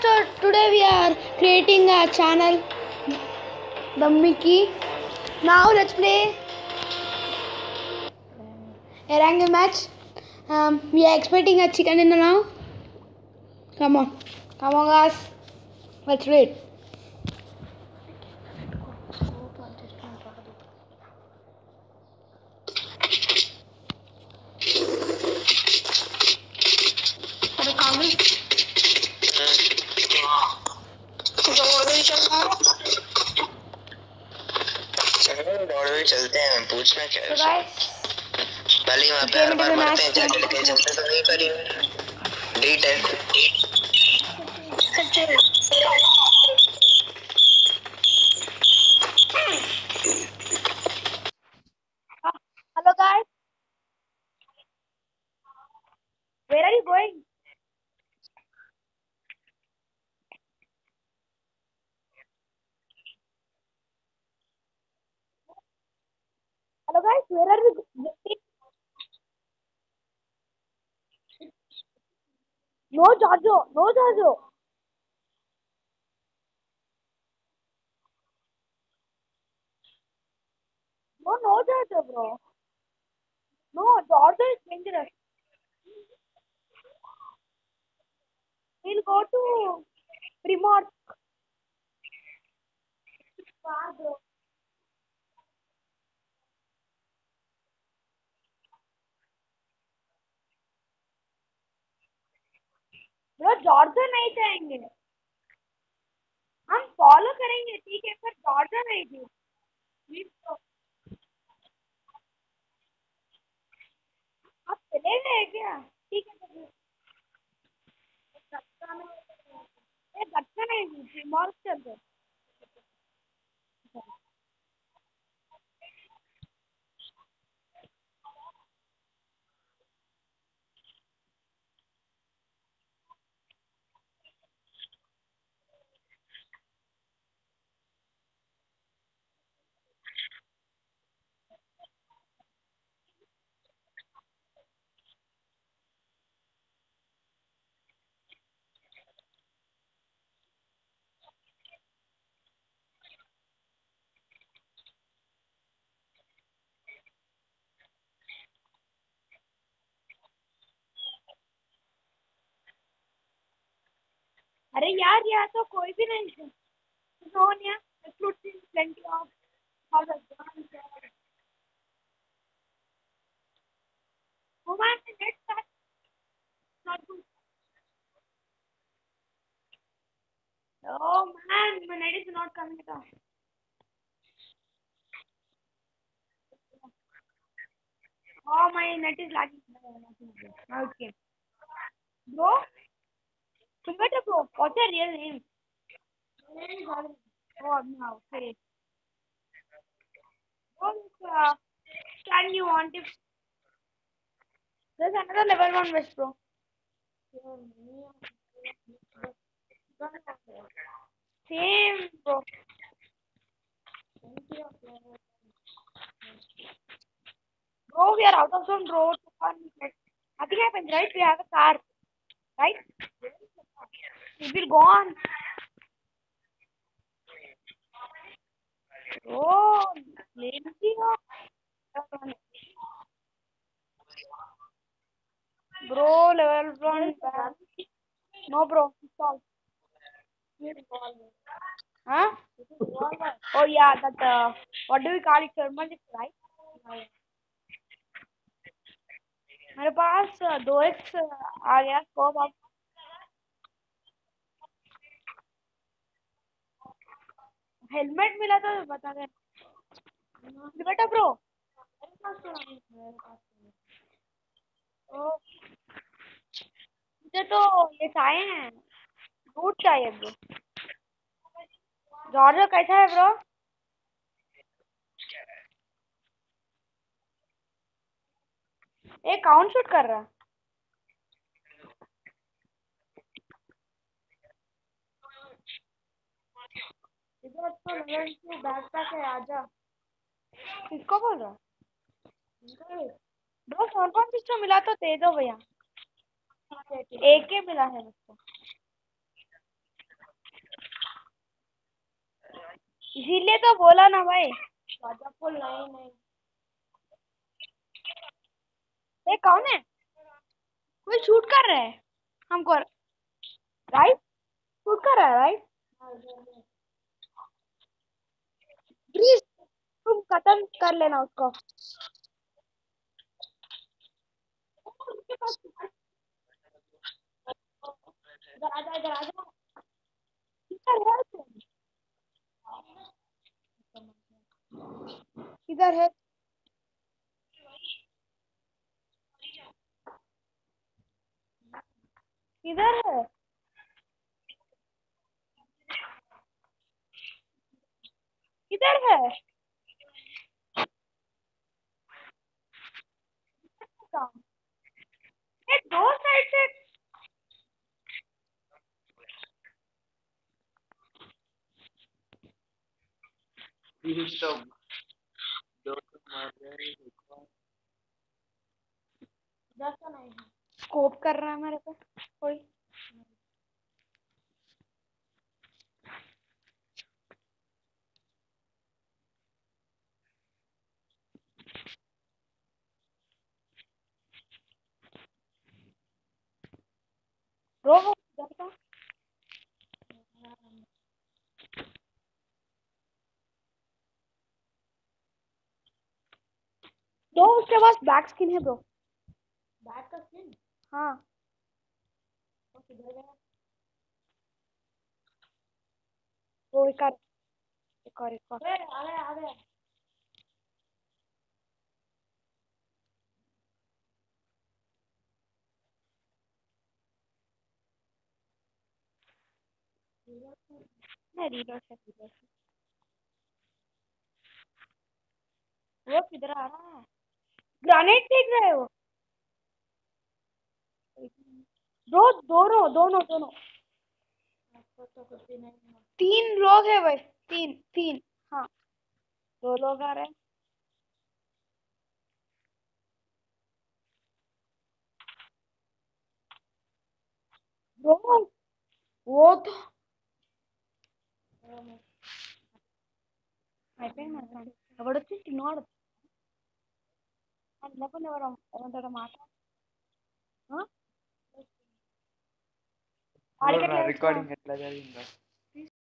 Today we are creating a channel, the Mickey. Now let's play a ranked match. We are expecting a chicken dinner now. Come on guys. Let's read. चलते हैं पूछना क्या है पहले वहाँ पे हर बार मरते हैं जाके लेके चलते तो नहीं करी डेट है Hello guys, where are you going? Hello guys, where are you going? No Giorgio, no Giorgio. No Giorgio bro. No, Giorgio is dangerous. We'll go to Primorsk. Far bro. Bro, Giorgio नहीं जाएंगे. हम follow करेंगे ठीक है पर जॉर्जो नहीं थी. आप चले गए क्या? ठीक है तो धक्का नहीं थी मॉल चलते. अरे यार यहाँ तो कोई भी नहीं है. Sonia, plenty of woman net start not good. Oh man, my net is not coming at all. Oh, my net is lagging. Okay. Bro, Kumeta bro, what's your real name? Oh, no, okay. Oh, can you want if there's another level 1 West bro? Same bro. Bro, we are out of zone road. Nothing happens, right? We have a car, right? It will go on. Oh, lazy. Bro, level 1. No, bro. Install. Huh? Oh, yeah, that, what do we call it? Thermal lift, right? मेरे पास 2x आ गया scope. अब helmet मिला तो बता दे बेटा bro. मुझे तो ये चाहिए हैं, रूट चाहिए ब्रो. जॉर्जो कैसा है ब्रो? एक काउंट शूट कर रहा. इधर तो लेवल 2 बैकपैक है, आजा. किसको बोल रहा ब्रो? 4.6 मिला तो दे दो भैया. एक के मिला है मुझको. इसीलिए तो बोला ना भाई। नहीं। ये कौन है? कोई शूट कर रहा है हमको, राइट? शूट कर रहा है, राइट? प्लीज तुम खत्म कर लेना उसको। इधर आजा, इधर आजा। किधर है? किधर है? किधर है? ये दो साइड से। स्कोप कर रहा है मेरे पे कोई। रो दो, उसके पास बैक स्किन है ब्रो। बैक का स्किन? हाँ। वो एक और, एक और, एक और। आ गया। नहीं, रीलोड से, रीलोड से। वो किधर आ रहा है? ग्रेनेड फेंक रहा है वो। दो, दोनों दोनों दोनों। तीन लोग हैं भाई। तीन तीन। हाँ, दो लोग आ रहे हैं। ब्रो वो तो అయిపోయింది మాట్లాడు. ఎవడొచ్చి చిన్నవాడు లేకుండా ఎవరు ఏమంటాడో మాట. రికార్డింగ్ ఎట్లా జరిగిందా?